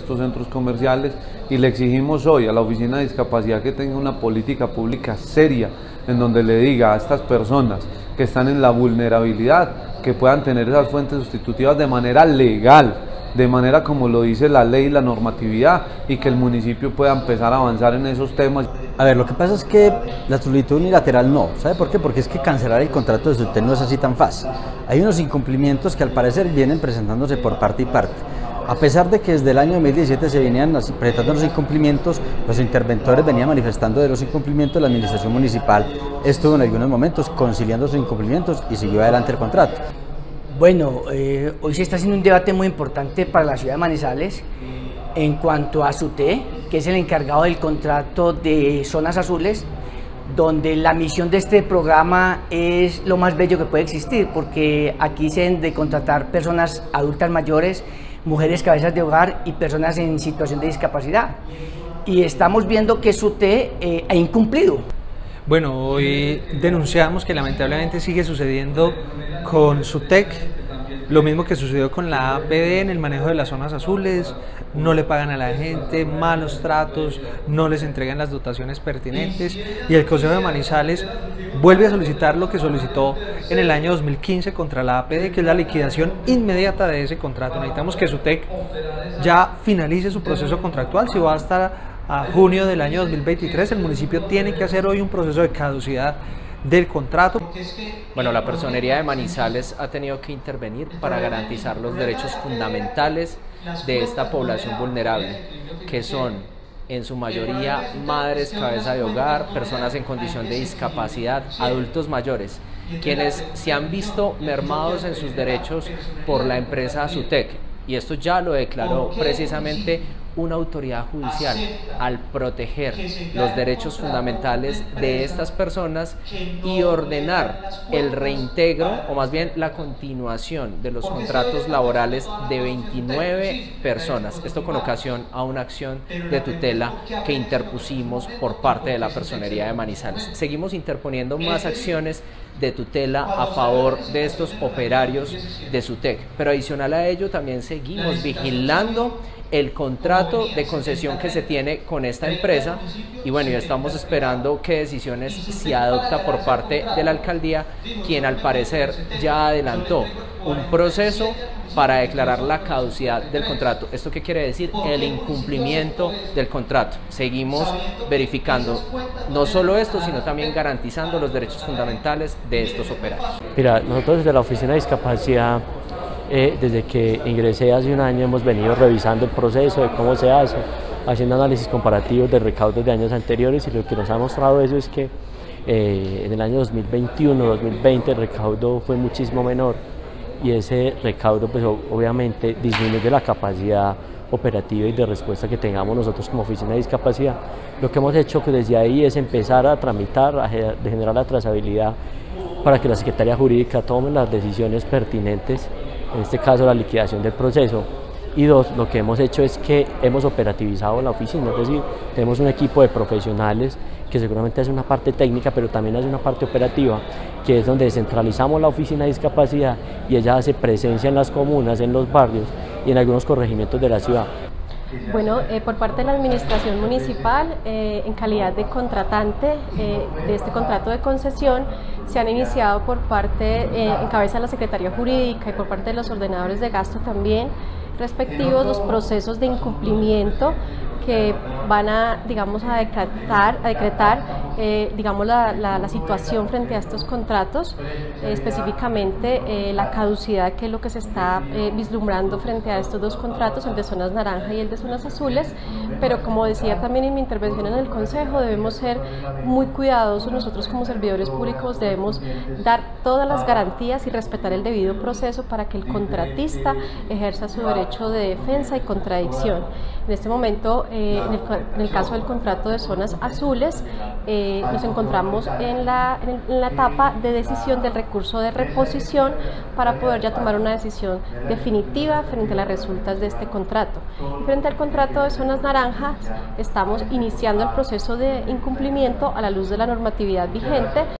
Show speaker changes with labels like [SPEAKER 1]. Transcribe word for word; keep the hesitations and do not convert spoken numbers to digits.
[SPEAKER 1] estos centros comerciales, y le exigimos hoy a la Oficina de Discapacidad que tenga una política pública seria en donde le diga a estas personas que están en la vulnerabilidad que puedan tener esas fuentes sustitutivas de manera legal, de manera como lo dice la ley y la normatividad, y que el municipio pueda empezar a avanzar en esos temas.
[SPEAKER 2] A ver, lo que pasa es que la solicitud unilateral no, ¿sabe por qué? Porque es que cancelar el contrato de SUTEC no es así tan fácil. Hay unos incumplimientos que al parecer vienen presentándose por parte y parte. A pesar de que desde el año dos mil diecisiete se venían presentando los incumplimientos, los interventores venían manifestando de los incumplimientos, la administración municipal estuvo en algunos momentos conciliando esos incumplimientos y siguió adelante el contrato.
[SPEAKER 3] Bueno, eh, hoy se está haciendo un debate muy importante para la ciudad de Manizales en cuanto a SUTEC, que es el encargado del contrato de zonas azules, donde la misión de este programa es lo más bello que puede existir, porque aquí se deben de contratar personas adultas mayores, mujeres cabezas de hogar y personas en situación de discapacidad. Y estamos viendo que SUTEC eh, ha incumplido.
[SPEAKER 4] Bueno, hoy denunciamos que lamentablemente sigue sucediendo con SUTEC lo mismo que sucedió con la A P D en el manejo de las zonas azules. No le pagan a la gente, malos tratos, no les entregan las dotaciones pertinentes, y el Consejo de Manizales vuelve a solicitar lo que solicitó en el año dos mil quince contra la A P D, que es la liquidación inmediata de ese contrato. Necesitamos que SUTEC ya finalice su proceso contractual. Si va hasta a junio del año dos mil veintitrés, el municipio tiene que hacer hoy un proceso de caducidad del contrato.
[SPEAKER 5] Bueno, la Personería de Manizales ha tenido que intervenir para garantizar los derechos fundamentales de esta población vulnerable, que son en su mayoría madres cabeza de hogar, personas en condición de discapacidad, adultos mayores, quienes se han visto mermados en sus derechos por la empresa SUTEC, y esto ya lo declaró precisamente una autoridad judicial al proteger los derechos fundamentales de estas personas y ordenar el reintegro, o más bien la continuación de los contratos laborales de veintinueve personas. Esto con ocasión a una acción de tutela que interpusimos por parte de la Personería de Manizales. Seguimos interponiendo más acciones de tutela a favor de estos operarios de SUTEC, pero adicional a ello también seguimos vigilando el contrato de concesión que se tiene con esta empresa, y bueno, ya estamos esperando qué decisiones se adopta por parte de la alcaldía, quien al parecer ya adelantó un proceso para declarar la caducidad del contrato. ¿Esto qué quiere decir? El incumplimiento del contrato. Seguimos verificando no solo esto, sino también garantizando los derechos fundamentales de estos operarios.
[SPEAKER 6] Mira, nosotros desde la Oficina de Discapacidad, Eh, desde que ingresé hace un año, hemos venido revisando el proceso de cómo se hace, haciendo análisis comparativos de recaudos de años anteriores, y lo que nos ha mostrado eso es que eh, en el año dos mil veintiuno dos mil veinte el recaudo fue muchísimo menor, y ese recaudo pues obviamente disminuye la capacidad operativa y de respuesta que tengamos nosotros como Oficina de Discapacidad. Lo que hemos hecho que desde ahí es empezar a tramitar, a generar la trazabilidad para que la Secretaría Jurídica tome las decisiones pertinentes, en este caso la liquidación del proceso. Y dos, lo que hemos hecho es que hemos operativizado la oficina, es decir, tenemos un equipo de profesionales que seguramente hace una parte técnica, pero también hace una parte operativa, que es donde descentralizamos la Oficina de Discapacidad, y ella hace presencia en las comunas, en los barrios y en algunos corregimientos de la ciudad.
[SPEAKER 7] Bueno, eh, por parte de la administración municipal, eh, en calidad de contratante eh, de este contrato de concesión, se han iniciado por parte, eh, en cabeza de la Secretaría Jurídica y por parte de los ordenadores de gasto también, respectivos, los procesos de incumplimiento que van a, digamos, a decretar, a decretar eh, digamos, la, la, la situación frente a estos contratos, eh, específicamente eh, la caducidad, que es lo que se está eh, vislumbrando frente a estos dos contratos, el de zonas naranja y el de zonas azules. Pero como decía también en mi intervención en el Consejo, debemos ser muy cuidadosos. Nosotros como servidores públicos debemos dar todas las garantías y respetar el debido proceso para que el contratista ejerza su derecho de defensa y contradicción. En este momento, eh, en, el, en el caso del contrato de zonas azules, eh, nos encontramos en la, en, el, en la etapa de decisión del recurso de reposición para poder ya tomar una decisión definitiva frente a las resultas de este contrato. Y frente al contrato de zonas naranjas, estamos iniciando el proceso de incumplimiento a la luz de la normatividad vigente.